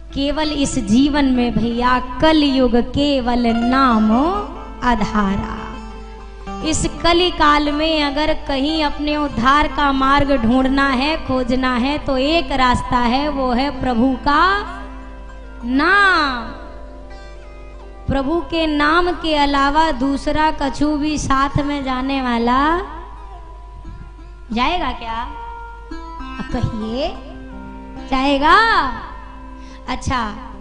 केवल इस जीवन में भैया कलयुग केवल नाम आधारा। इस कली काल में अगर कहीं अपने उद्धार का मार्ग ढूंढना है, खोजना है, तो एक रास्ता है, वो है प्रभु का नाम। प्रभु के नाम के अलावा दूसरा कछु भी साथ में जाने वाला जाएगा क्या? कहिए, जाएगा? अच्छा,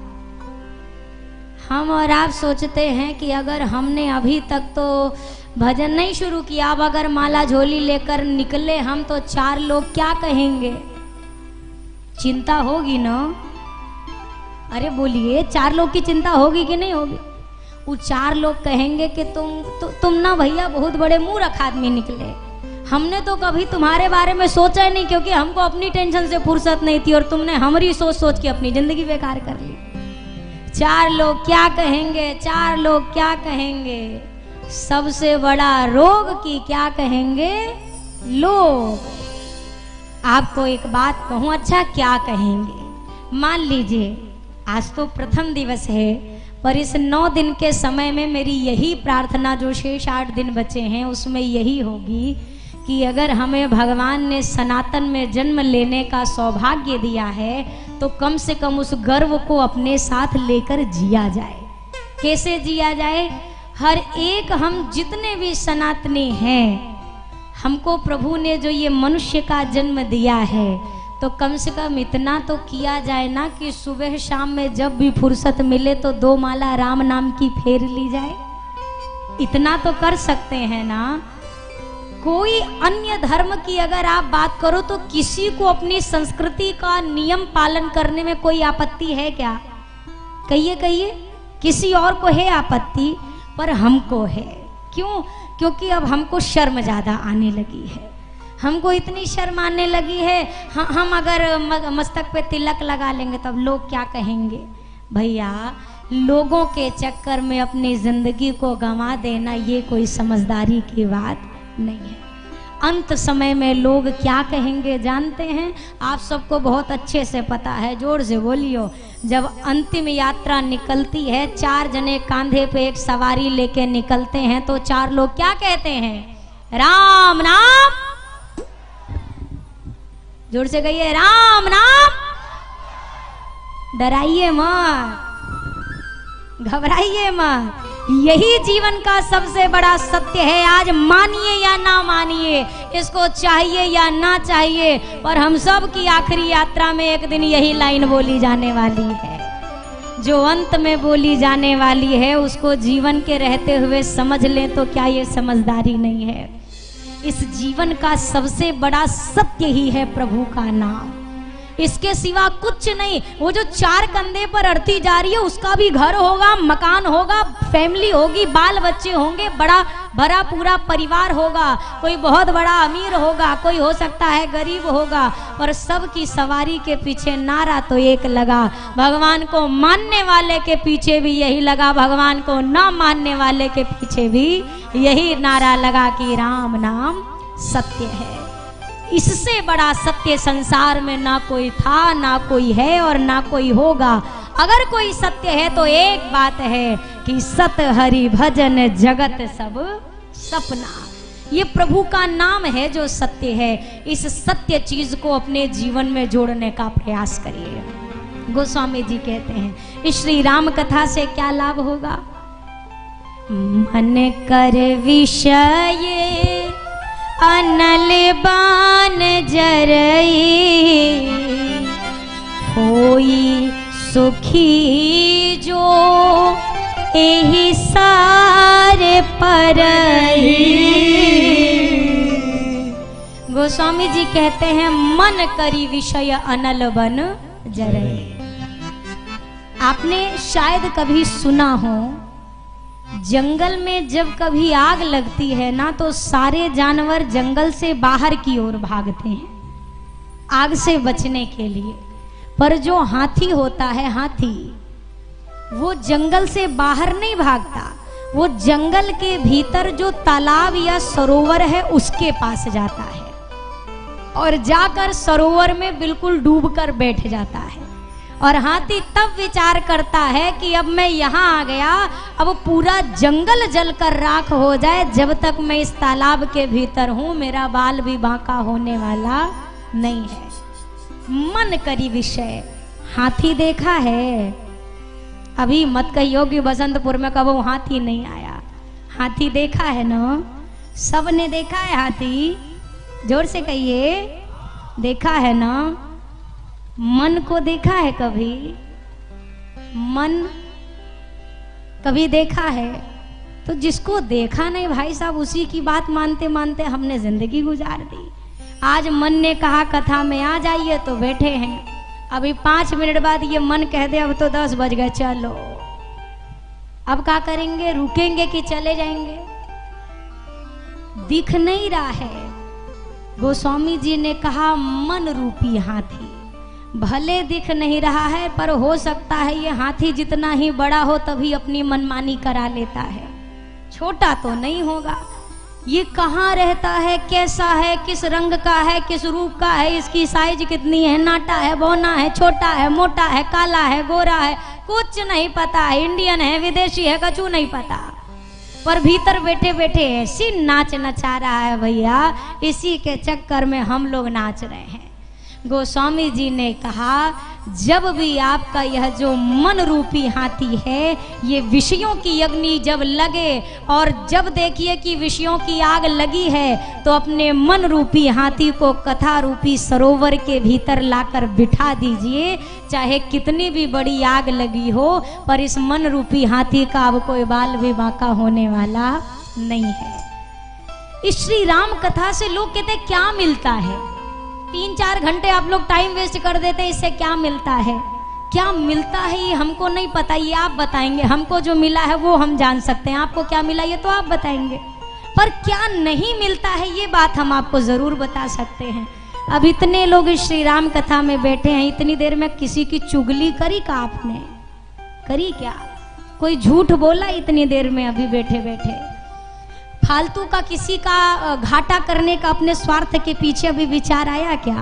हम और आप सोचते हैं कि अगर हमने अभी तक तो भजन नहीं शुरू किया, अब अगर माला झोली लेकर निकले हम, तो 4 लोग क्या कहेंगे? चिंता होगी ना? अरे बोलिए, 4 लोग की चिंता होगी कि नहीं होगी? वो 4 लोग कहेंगे कि तुम ना भैया बहुत बड़े मूर्ख आदमी निकले, हमने तो कभी तुम्हारे बारे में सोचा ही नहीं, क्योंकि हमको अपनी टेंशन से फुर्सत नहीं थी और तुमने हमारी सोच सोच के अपनी जिंदगी बेकार कर ली। 4 लोग क्या कहेंगे? 4 लोग क्या कहेंगे? सबसे बड़ा रोग की क्या कहेंगे लोग? आपको एक बात कहूं, अच्छा क्या कहेंगे? मान लीजिए आज तो प्रथम दिवस है, पर इस 9 दिन के समय में मेरी यही प्रार्थना, जो शेष 8 दिन बचे हैं उसमें यही होगी कि अगर हमें भगवान ने सनातन में जन्म लेने का सौभाग्य दिया है, तो कम से कम उस गर्व को अपने साथ लेकर जिया जाए। कैसे जिया जाए? हर एक, हम जितने भी सनातनी हैं, हमको प्रभु ने जो ये मनुष्य का जन्म दिया है, तो कम से कम इतना तो किया जाए ना कि सुबह शाम में जब भी फुर्सत मिले तो 2 माला राम नाम की फेर ली जाए। इतना तो कर सकते हैं ना? कोई अन्य धर्म की अगर आप बात करो तो किसी को अपनी संस्कृति का नियम पालन करने में कोई आपत्ति है क्या? कहिए कहिए, किसी और को है आपत्ति, पर हमको है। क्यों? क्योंकि अब हमको शर्म ज्यादा आने लगी है, हमको इतनी शर्म आने लगी है। हम अगर मस्तक पे तिलक लगा लेंगे तब लोग क्या कहेंगे? भैया, लोगों के चक्कर में अपनी जिंदगी को गंवा देना ये कोई समझदारी की बात नहीं है। अंत समय में लोग क्या कहेंगे जानते हैं? आप सबको बहुत अच्छे से पता है, जोर से बोलियो। जब अंतिम यात्रा निकलती है, 4 जने कांधे पे एक सवारी लेके निकलते हैं, तो 4 लोग क्या कहते हैं? राम नाम। जोर से कहिए, राम नाम। डराइए मत, घबराइए मत, यही जीवन का सबसे बड़ा सत्य है। आज मानिए या ना मानिए, इसको चाहिए या ना चाहिए, पर हम सब की आखिरी यात्रा में एक दिन यही लाइन बोली जाने वाली है। जो अंत में बोली जाने वाली है उसको जीवन के रहते हुए समझ लें तो क्या ये समझदारी नहीं है? इस जीवन का सबसे बड़ा सत्य ही है प्रभु का नाम, इसके सिवा कुछ नहीं। वो जो 4 कंधे पर अड़ती जा रही है, उसका भी घर होगा, मकान होगा, फैमिली होगी, बाल बच्चे होंगे, बड़ा भरा पूरा परिवार होगा, कोई बहुत बड़ा अमीर होगा, कोई हो सकता है गरीब होगा, पर सबकी सवारी के पीछे नारा तो एक लगा। भगवान को मानने वाले के पीछे भी यही लगा, भगवान को ना मानने वाले के पीछे भी यही नारा लगा कि राम नाम सत्य है। इससे बड़ा सत्य संसार में ना कोई था, ना कोई है और ना कोई होगा। अगर कोई सत्य है तो एक बात है कि सत हरि भजन जगत सब सपना। ये प्रभु का नाम है जो सत्य है। इस सत्य चीज को अपने जीवन में जोड़ने का प्रयास करिए। गोस्वामी जी कहते हैं, इस श्री राम कथा से क्या लाभ होगा? मन कर विषय अनल बान जरई, होई सुखी जो एहि सारे परई। गोस्वामी जी कहते हैं, मन करी विषय अनल बन जरई। आपने शायद कभी सुना हो, जंगल में जब कभी आग लगती है ना, तो सारे जानवर जंगल से बाहर की ओर भागते हैं आग से बचने के लिए। पर जो हाथी होता है, हाथी वो जंगल से बाहर नहीं भागता, वो जंगल के भीतर जो तालाब या सरोवर है उसके पास जाता है और जाकर सरोवर में बिल्कुल डूबकर बैठ जाता है। और हाथी तब विचार करता है कि अब मैं यहाँ आ गया, अब पूरा जंगल जलकर राख हो जाए, जब तक मैं इस तालाब के भीतर हूँ मेरा बाल भी बांका होने वाला नहीं है। मन करी विषय, हाथी देखा है? अभी मत कहियो कि बसंतपुर में कबो हाथी नहीं आया। हाथी देखा है ना? सब ने देखा है हाथी? जोर से कहिए, देखा है ना? मन को देखा है कभी? मन कभी देखा है? तो जिसको देखा नहीं भाई साहब, उसी की बात मानते मानते हमने जिंदगी गुजार दी। आज मन ने कहा कथा में आ जाइए तो बैठे हैं, अभी 5 मिनट बाद ये मन कह दे अब तो 10 बज गए चलो, अब क्या करेंगे? रुकेंगे कि चले जाएंगे? दिख नहीं रहा है। गोस्वामी जी ने कहा मन रूपी हाथी भले दिख नहीं रहा है, पर हो सकता है ये हाथी जितना ही बड़ा हो तभी अपनी मनमानी करा लेता है, छोटा तो नहीं होगा। ये कहाँ रहता है, कैसा है, किस रंग का है, किस रूप का है, इसकी साइज कितनी है, नाटा है, बौना है, छोटा है, मोटा है, काला है, गोरा है, कुछ नहीं पता है। इंडियन है, विदेशी है, कछु नहीं पता, पर भीतर बैठे बैठे ऐसी नाच नचा रहा है भैया, इसी के चक्कर में हम लोग नाच रहे हैं। गोस्वामी जी ने कहा जब भी आपका यह जो मन रूपी हाथी है, ये विषयों की अग्नि जब लगे, और जब देखिए कि विषयों की आग लगी है, तो अपने मन रूपी हाथी को कथा रूपी सरोवर के भीतर लाकर बिठा दीजिए। चाहे कितनी भी बड़ी आग लगी हो, पर इस मन रूपी हाथी का अब कोई बाल भी बांका होने वाला नहीं है। इस श्री राम कथा से लोग कहते क्या मिलता है? 3-4 घंटे आप लोग टाइम वेस्ट कर देते हैं, इससे क्या मिलता है? क्या मिलता है ये हमको नहीं पता, ये आप बताएंगे। हमको जो मिला है वो हम जान सकते हैं, आपको क्या मिला ये तो आप बताएंगे। पर क्या नहीं मिलता है ये बात हम आपको जरूर बता सकते हैं। अब इतने लोग इस श्री राम कथा में बैठे हैं, इतनी देर में किसी की चुगली करी का आपने? करी क्या? कोई झूठ बोला इतनी देर में? अभी बैठे बैठे फालतू का किसी का घाटा करने का अपने स्वार्थ के पीछे अभी विचार आया क्या?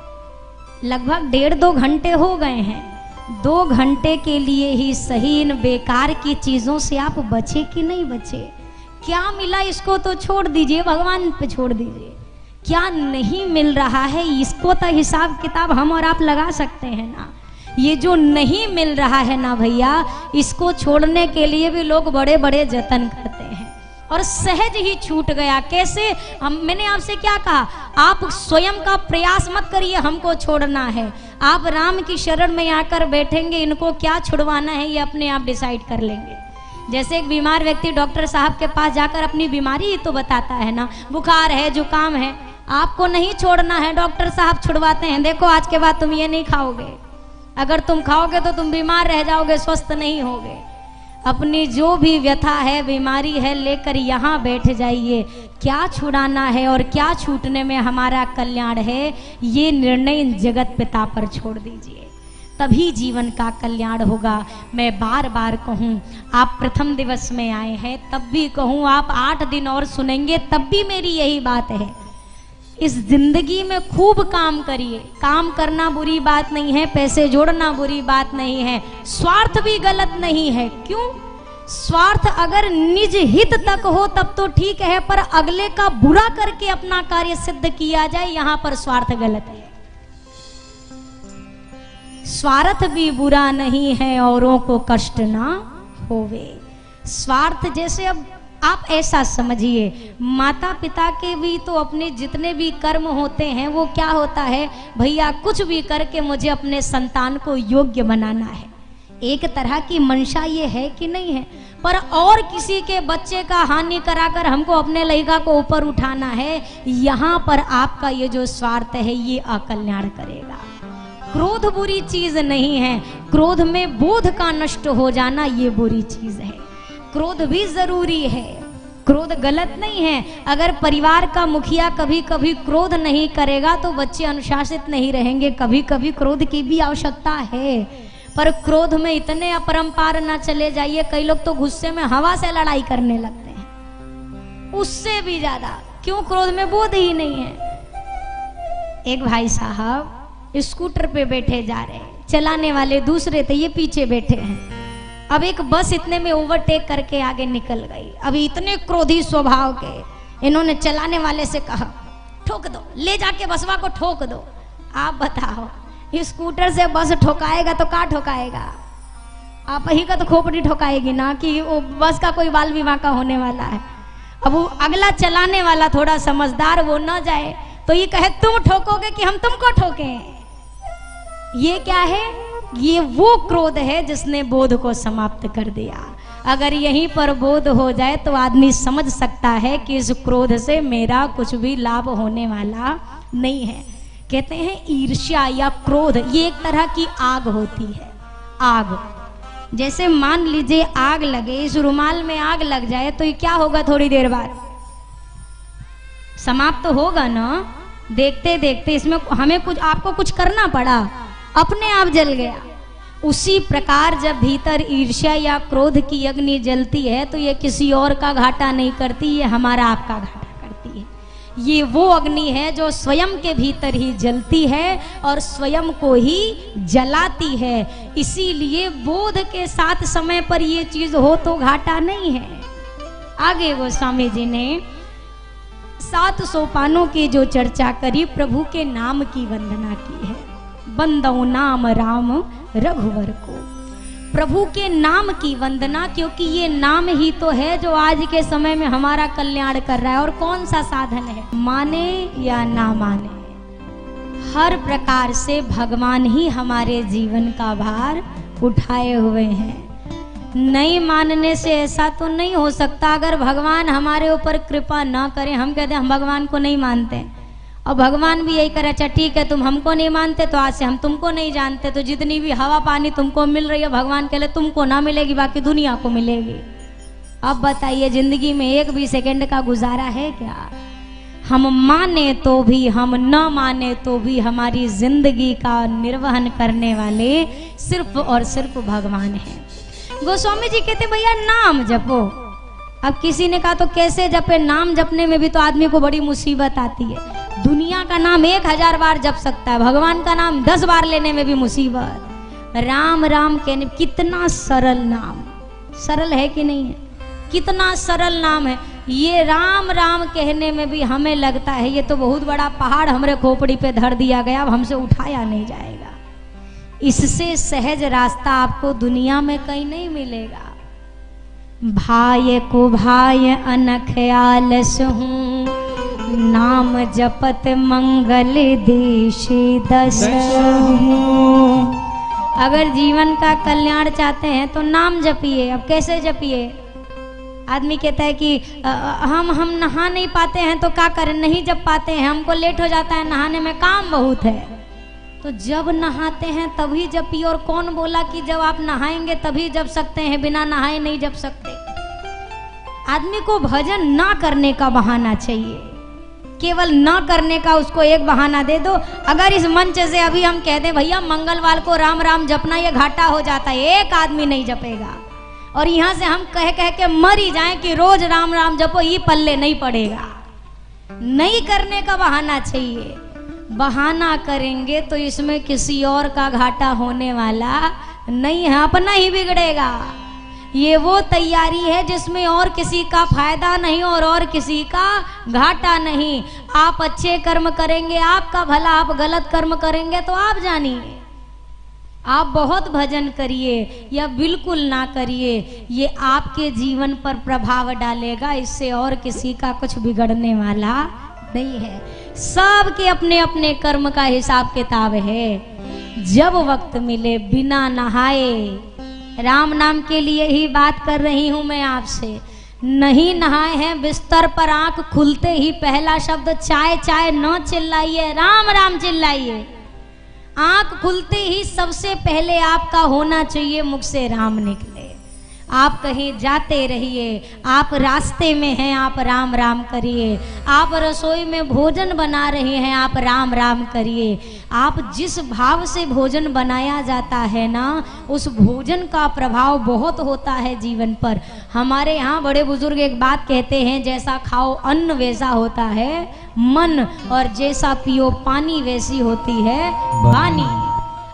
लगभग 1.5-2 घंटे हो गए हैं। 2 घंटे के लिए ही सही इन बेकार की चीजों से आप बचे कि नहीं बचे? क्या मिला इसको तो छोड़ दीजिए, भगवान पे छोड़ दीजिए। क्या नहीं मिल रहा है इसको तो हिसाब किताब हम और आप लगा सकते हैं ना। ये जो नहीं मिल रहा है ना भैया, इसको छोड़ने के लिए भी लोग बड़े बड़े जतन करते हैं, और सहज ही छूट गया। कैसे? मैंने आपसे क्या कहा? आप स्वयं का प्रयास मत करिए हमको छोड़ना है। आप राम की शरण में आकर बैठेंगे, इनको क्या छुड़वाना है ये अपने आप डिसाइड कर लेंगे। जैसे एक बीमार व्यक्ति डॉक्टर साहब के पास जाकर अपनी बीमारी ही तो बताता है ना, बुखार है, जुकाम है, आपको नहीं छोड़ना है, डॉक्टर साहब छुड़वाते हैं। देखो आज के बाद तुम ये नहीं खाओगे, अगर तुम खाओगे तो तुम बीमार रह जाओगे, स्वस्थ नहीं होगे। अपनी जो भी व्यथा है, बीमारी है, लेकर यहाँ बैठ जाइए। क्या छुड़ाना है और क्या छूटने में हमारा कल्याण है, ये निर्णय जगत पिता पर छोड़ दीजिए, तभी जीवन का कल्याण होगा। मैं बार बार कहूँ, आप प्रथम दिवस में आए हैं तब भी कहूँ, आप 8 दिन और सुनेंगे तब भी मेरी यही बात है। इस जिंदगी में खूब काम करिए। काम करना बुरी बात नहीं है, पैसे जोड़ना बुरी बात नहीं है, स्वार्थ भी गलत नहीं है। क्यों? स्वार्थ अगर निज हित तक हो तब तो ठीक है, पर अगले का बुरा करके अपना कार्य सिद्ध किया जाए, यहां पर स्वार्थ गलत है। स्वार्थ भी बुरा नहीं है, औरों को कष्ट ना होवे। स्वार्थ जैसे अब आप ऐसा समझिए, माता पिता के भी तो अपने जितने भी कर्म होते हैं वो क्या होता है भैया, कुछ भी करके मुझे अपने संतान को योग्य बनाना है। एक तरह की मंशा ये है कि नहीं है, पर और किसी के बच्चे का हानि कराकर हमको अपने लड़का को ऊपर उठाना है, यहाँ पर आपका ये जो स्वार्थ है ये अकल्याण करेगा। क्रोध बुरी चीज नहीं है, क्रोध में बोध का नष्ट हो जाना ये बुरी चीज है। क्रोध भी जरूरी है, क्रोध गलत नहीं है। अगर परिवार का मुखिया कभी कभी क्रोध नहीं करेगा तो बच्चे अनुशासित नहीं रहेंगे। कभी कभी क्रोध की भी आवश्यकता है, पर क्रोध में इतने अपरंपार ना चले जाइए। कई लोग तो गुस्से में हवा से लड़ाई करने लगते हैं, उससे भी ज्यादा। क्यों? क्रोध में बोध ही नहीं है। एक भाई साहब स्कूटर पे बैठे जा रहे हैं, चलाने वाले दूसरे थे, ये पीछे बैठे हैं। अब एक बस इतने में ओवरटेक करके आगे निकल गई। अभी इतने क्रोधी स्वभाव के इन्होंने चलाने वाले से कहा ठोक दो, ले जाके बसवा को ठोक दो। आप बताओ स्कूटर से बस ठोकाएगा तो क्या ठोकाएगा? आप ही का तो खोपड़ी ठोकाएगी ना, कि वो बस का कोई बाल विवाह का होने वाला है। अब वो अगला चलाने वाला थोड़ा समझदार, वो न जाए तो ये कहे तुम ठोकोगे कि हम तुमको ठोकें। ये क्या है? ये वो क्रोध है जिसने बोध को समाप्त कर दिया। अगर यहीं पर बोध हो जाए तो आदमी समझ सकता है कि इस क्रोध से मेरा कुछ भी लाभ होने वाला नहीं है। कहते हैं ईर्ष्या या क्रोध ये एक तरह की आग होती है। आग जैसे मान लीजिए आग लगे, इस रुमाल में आग लग जाए तो ये क्या होगा? थोड़ी देर बाद समाप्त तो होगा ना। देखते देखते इसमें हमें कुछ, आपको कुछ करना पड़ा, अपने आप जल गया। उसी प्रकार जब भीतर ईर्ष्या या क्रोध की अग्नि जलती है तो ये किसी और का घाटा नहीं करती, ये हमारा आपका घाटा करती है। ये वो अग्नि है जो स्वयं के भीतर ही जलती है और स्वयं को ही जलाती है। इसीलिए बोध के साथ समय पर ये चीज हो तो घाटा नहीं है। आगे गोस्वामी जी ने 7 सोपानों की जो चर्चा करी, प्रभु के नाम की वंदना की है। बंदौ नाम राम रघुवर को, प्रभु के नाम की वंदना, क्योंकि ये नाम ही तो है जो आज के समय में हमारा कल्याण कर रहा है। और कौन सा साधन है? माने या ना माने, हर प्रकार से भगवान ही हमारे जीवन का भार उठाए हुए हैं। नहीं मानने से ऐसा तो नहीं हो सकता। अगर भगवान हमारे ऊपर कृपा ना करें, हम कहते हैं हम भगवान को नहीं मानते, और भगवान भी यही करे, अच्छा ठीक है तुम हमको नहीं मानते तो आज से हम तुमको नहीं जानते। तो जितनी भी हवा पानी तुमको मिल रही है, भगवान के लिए तुमको ना मिलेगी, बाकी दुनिया को मिलेगी। अब बताइए जिंदगी में एक भी सेकंड का गुजारा है क्या? हम माने तो भी, हम न माने तो भी, हमारी जिंदगी का निर्वहन करने वाले सिर्फ और सिर्फ भगवान है। गोस्वामी जी कहते भैया नाम जपो। अब किसी ने कहा तो कैसे जपे? नाम जपने में भी तो आदमी को बड़ी मुसीबत आती है। दुनिया का नाम 1000 बार जप सकता है, भगवान का नाम 10 बार लेने में भी मुसीबत। राम राम कहने, कितना सरल नाम, सरल है कि नहीं है? कितना सरल नाम है। ये राम राम कहने में भी हमें लगता है ये तो बहुत बड़ा पहाड़ हमरे खोपड़ी पे धर दिया गया, अब हमसे उठाया नहीं जाएगा। इससे सहज रास्ता आपको दुनिया में कहीं नहीं मिलेगा। भाय को भाय अनख आलस हूँ, नाम जपत मंगल देशी दस। अगर जीवन का कल्याण चाहते हैं तो नाम जपिए। अब कैसे जपिए? आदमी कहता है कि हम नहा नहीं पाते हैं तो क्या करें, नहीं जप पाते हैं, हमको लेट हो जाता है नहाने में, काम बहुत है। तो जब नहाते हैं तभी जपिए। और कौन बोला कि जब आप नहाएंगे तभी जप सकते हैं, बिना नहाए नहीं जप सकते? आदमी को भजन ना करने का बहाना चाहिए, केवल ना करने का उसको एक बहाना दे दो। अगर इस मंच से अभी हम कह दें भैया मंगलवार को राम राम जपना, ये घाटा हो जाता है, एक आदमी नहीं जपेगा। और यहाँ से हम कह कह के मर ही जाएं कि रोज राम राम जपो, ये पल्ले नहीं पड़ेगा। नहीं करने का बहाना चाहिए। बहाना करेंगे तो इसमें किसी और का घाटा होने वाला नहीं है, अपना ही बिगड़ेगा। ये वो तैयारी है जिसमें और किसी का फायदा नहीं और किसी का घाटा नहीं। आप अच्छे कर्म करेंगे आपका भला, आप गलत कर्म करेंगे तो आप जानिए। आप बहुत भजन करिए या बिल्कुल ना करिए, ये आपके जीवन पर प्रभाव डालेगा, इससे और किसी का कुछ बिगड़ने वाला नहीं है। सबके अपने अपने कर्म का हिसाब किताब है। जब वक्त मिले बिना नहाए, राम नाम के लिए ही बात कर रही हूं मैं आपसे, नहीं नहाए हैं बिस्तर पर आंख खुलते ही पहला शब्द चाय चाय न चिल्लाइए, राम राम चिल्लाइए। आंख खुलते ही सबसे पहले आपका होना चाहिए मुख से राम निकले। आप कहीं जाते रहिए, आप रास्ते में हैं, आप राम राम करिए। आप रसोई में भोजन बना रहे हैं, आप राम राम करिए। आप जिस भाव से भोजन बनाया जाता है ना, उस भोजन का प्रभाव बहुत होता है जीवन पर। हमारे यहाँ बड़े बुजुर्ग एक बात कहते हैं, जैसा खाओ अन्न वैसा होता है मन, और जैसा पियो पानी वैसी होती है वाणी।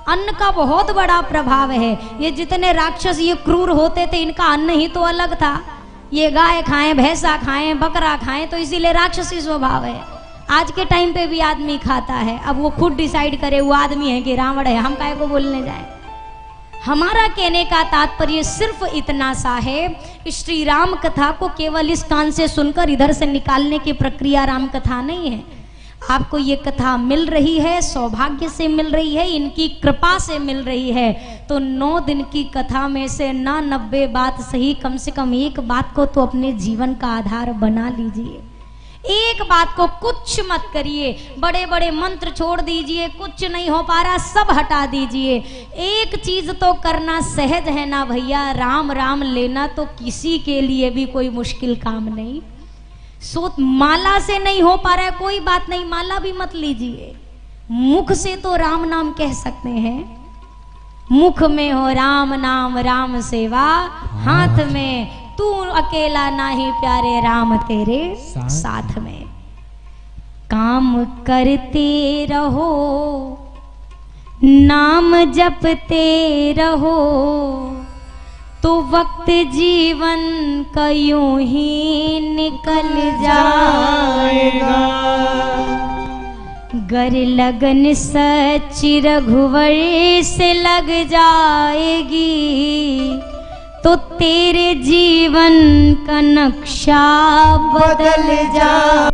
अन्न का बहुत बड़ा प्रभाव है। ये जितने राक्षस ये क्रूर होते थे, इनका अन्न ही तो अलग था। ये गाय खाएं, भैंसा खाएं, बकरा खाएं, तो इसीलिए राक्षसी स्वभाव है। आज के टाइम पे भी आदमी खाता है। अब वो खुद डिसाइड करे वो आदमी है कि रावण है, हम काहे को बोलने जाए। हमारा कहने का तात्पर्य सिर्फ इतना सा है कि श्री राम कथा को केवल इस कान से सुनकर इधर से निकालने की प्रक्रिया राम कथा नहीं है। आपको ये कथा मिल रही है, सौभाग्य से मिल रही है, इनकी कृपा से मिल रही है, तो 9 दिन की कथा में से ना 90 बात सही, कम से कम एक बात को तो अपने जीवन का आधार बना लीजिए। एक बात को कुछ मत करिए, बड़े बड़े मंत्र छोड़ दीजिए, कुछ नहीं हो पा रहा सब हटा दीजिए। एक चीज तो करना सहज है ना भैया, राम राम लेना तो किसी के लिए भी कोई मुश्किल काम नहीं। सो माला से नहीं हो पा रहा है, कोई बात नहीं, माला भी मत लीजिए, मुख से तो राम नाम कह सकते हैं। मुख में हो राम नाम राम सेवा, हाथ में तू अकेला नाही प्यारे राम तेरे साथ में। काम करते रहो, नाम जपते रहो, तो वक्त जीवन का यूं ही निकल जाएगा। गर लगन सच्ची रघुवर से लग जाएगी, तो तेरे जीवन का नक्शा बदल जा।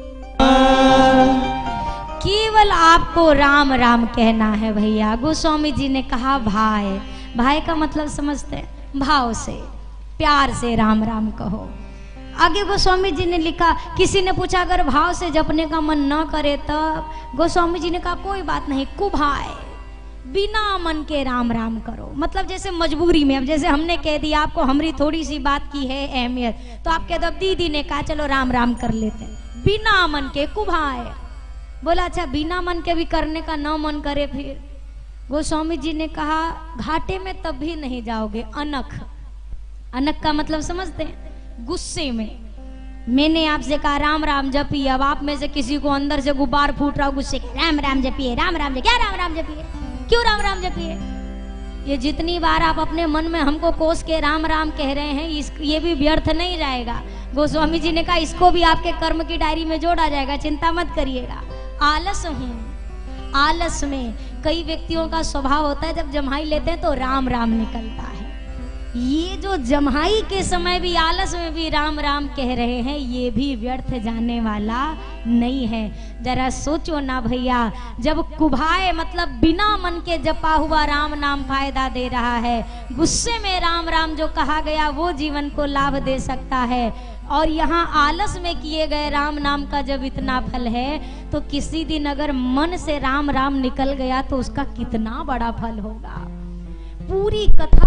केवल आपको राम राम कहना है भैया। गोस्वामी जी ने कहा भाई, भाई का मतलब समझते हैं, भाव से प्यार से राम राम कहो। आगे गोस्वामी जी ने लिखा, किसी ने पूछा अगर भाव से जपने का मन न करे तब, गोस्वामी जी ने कहा कोई बात नहीं, कुभाए बिना मन के राम राम करो। मतलब जैसे मजबूरी में, अब जैसे हमने कह दिया आपको हमारी थोड़ी सी बात की है अहमियत, तो आप कह दो अब दीदी ने कहा चलो राम राम कर लेते हैं, बिना मन के कुभाए। बोला अच्छा बिना मन के भी करने का न मन करे फिर? गोस्वामी जी ने कहा घाटे में तब भी नहीं जाओगे। अनख, अनख का मतलब समझते हैं? गुस्से में। मैंने आपसे कहा राम राम जपिए, अब आप में से किसी को अंदर से गुब्बार फूट रहा हो गुस्से, राम राम जपिए, राम राम जपिए, क्या राम राम जपिए, क्यों राम राम जपिए? ये जितनी बार आप अपने मन में हमको कोस के राम राम कह रहे हैं, ये भी व्यर्थ नहीं जाएगा। गोस्वामी जी ने कहा इसको भी आपके कर्म की डायरी में जोड़ा जाएगा, चिंता मत करिएगा। आलस हूँ, आलस में कई व्यक्तियों का स्वभाव होता है जब जम्हाई लेते हैं तो राम राम निकलता है। ये जो जम्हाई के समय भी आलस में भी राम राम कह रहे हैं, ये भी व्यर्थ जाने वाला नहीं है। जरा सोचो ना भैया, जब कुभाए मतलब बिना मन के जपा हुआ राम नाम फायदा दे रहा है, गुस्से में राम राम जो कहा गया वो जीवन को लाभ दे सकता है, और यहाँ आलस में किए गए राम नाम का जब इतना फल है, तो किसी दिन अगर मन से राम राम निकल गया तो उसका कितना बड़ा फल होगा। पूरी कथा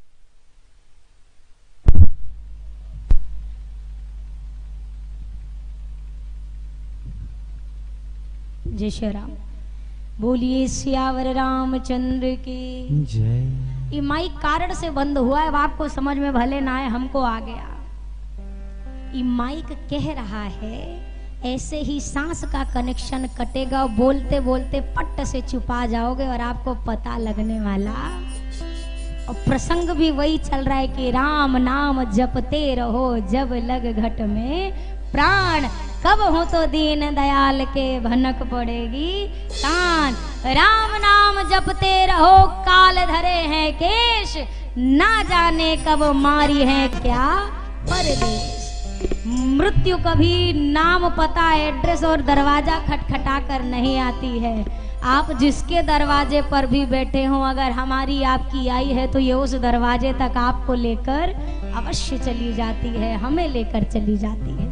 जय श्री राम, बोलिए सियावर रामचंद्र की जय। ये माइक कारण से बंद हुआ है, अब आपको समझ में भले ना आए, हमको आ गया। ये माइक कह रहा है ऐसे ही सांस का कनेक्शन कटेगा, बोलते बोलते पट्ट से छुपा जाओगे और आपको पता लगने वाला। और प्रसंग भी वही चल रहा है कि राम नाम जपते रहो जब लग घट में प्राण, कब हो तो दीन दयाल के भनक पड़ेगी कान। राम नाम जपते रहो काल धरे हैं केश, ना जाने कब मारी है क्या परदेश। मृत्यु कभी नाम पता एड्रेस और दरवाजा खटखटा कर नहीं आती है। आप जिसके दरवाजे पर भी बैठे हो, अगर हमारी आपकी आई है तो ये उस दरवाजे तक आपको लेकर अवश्य चली जाती है, हमें लेकर चली जाती है।